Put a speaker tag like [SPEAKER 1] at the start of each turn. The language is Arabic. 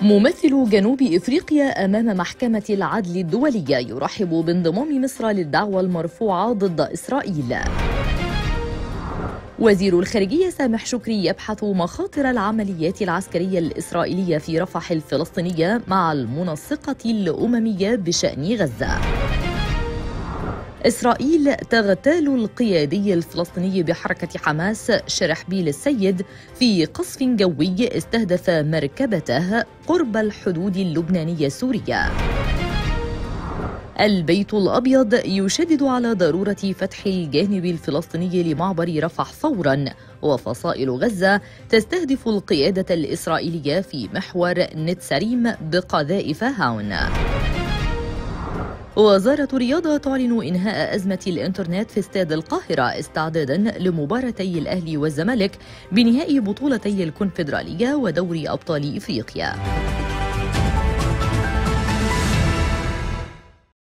[SPEAKER 1] ممثل جنوب إفريقيا أمام محكمة العدل الدولية يرحب بانضمام مصر للدعوى المرفوعة ضد إسرائيل. وزير الخارجية سامح شكري يبحث مخاطر العمليات العسكرية الإسرائيلية في رفح الفلسطينية مع المنسقة الأممية بشأن غزة. إسرائيل تغتال القيادي الفلسطيني بحركة حماس شرحبيل السيد في قصف جوي استهدف مركبته قرب الحدود اللبنانية السورية. البيت الأبيض يشدد على ضرورة فتح الجانب الفلسطيني لمعبر رفح فوراً، وفصائل غزة تستهدف القيادة الإسرائيلية في محور نتساريم بقذائف هاون. وزارة الرياضة تعلن إنهاء أزمة الإنترنت في استاد القاهرة استعداداً لمباراتي الأهلي والزمالك بنهائي بطولتي الكونفدرالية ودوري أبطال إفريقيا.